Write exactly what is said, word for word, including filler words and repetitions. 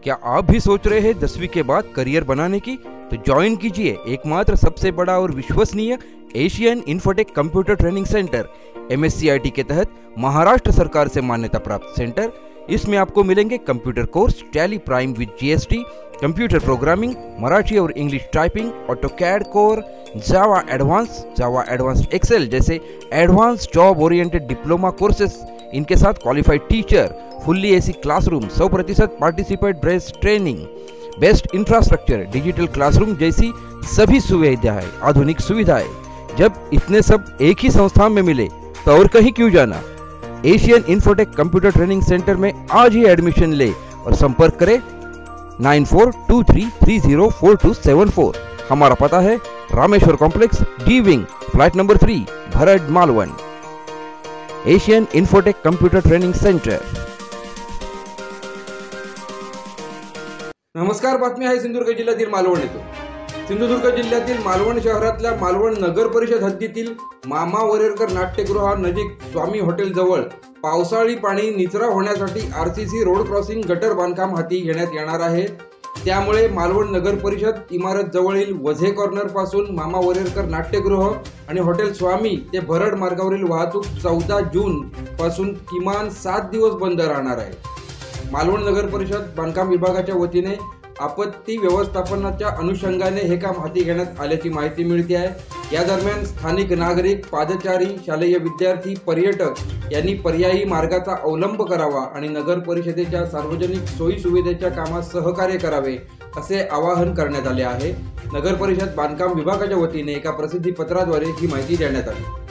क्या आप भी सोच रहे हैं दसवीं के बाद करियर बनाने की? तो ज्वाइन कीजिए एकमात्र सबसे बड़ा और विश्वसनीय Asian Infotech computer training centre M S C I T के तहत महाराष्ट्र सरकार से मान्यता प्राप्त सेंटर। इसमें आपको मिलेंगे computer course, Tally Prime with G S T, computer programming, Marathi और English typing, AutoCAD core, Java advance, Java advance Excel जैसे advance job oriented diploma courses. इनके साथ qualified teacher, fully AC classroom, सौ प्रतिशत participate based training, best infrastructure, digital classroom जैसी सभी सुविधाएं, आधुनिक सुविधाएं। जब इतने सब एक ही संस्थान में मिले तो और कहीं क्यों जाना। Asian Infotech computer training centre में आज ही एडमिशन ले और संपर्क करें nine four two three three zero four two seven four. हमारा पता है Rameshwar complex, D wing, flat number three, Bharad Malvan. Asian Infotech computer training centre. नमस्कार, बातमी आहे सिंधुदुर्ग जिल्ह्यातील मालवण येथून। सिंधुदुर्ग जिल्ह्यातील मालवण शहरातल्या मालवण नगर परिषद हद्दीतील मामा वरेरकर नाट्यगृहा नजीक स्वामी हॉटेल जवळ पावसाळी पाणी निचरा होण्यासाठी R C C road crossing gutter बांधकाम हाती घेण्यात येणार आहे। त्यामुळे मालवण नगर परिषद इमारत जवळील वझे कॉर्नर पासून मामा वरेरकर नाट्यगृह आणि हॉटेल स्वामी ते भरड मार्गावरील वाहतूक चौदा जून पासून किमान सात दिवस बंद राहणार आहे। मालवण नगर परिषद बांधकाम विभागाच्या वतीने आपत्ती व्यवस्थापनाच्या अनुषंगाने हे काम हाती घेण्यात आल्याची माहिती मिळते आहे। या दरम्यान स्थानिक नागरिक, पादचारी, शालेय विद्यार्थी, पर्यटक यांनी पर्यायी मार्गाचा अवलंब करावा आणि नगर परिषदेच्या सार्वजनिक सोयी सुविधेच्या कामात सहकार्य करावे असे आवाहन करण्यात आले आहे। नगर परिषद बांधकाम विभागाच्या वतीने एका प्रसिद्धी पत्राद्वारे ही माहिती देण्यात आली।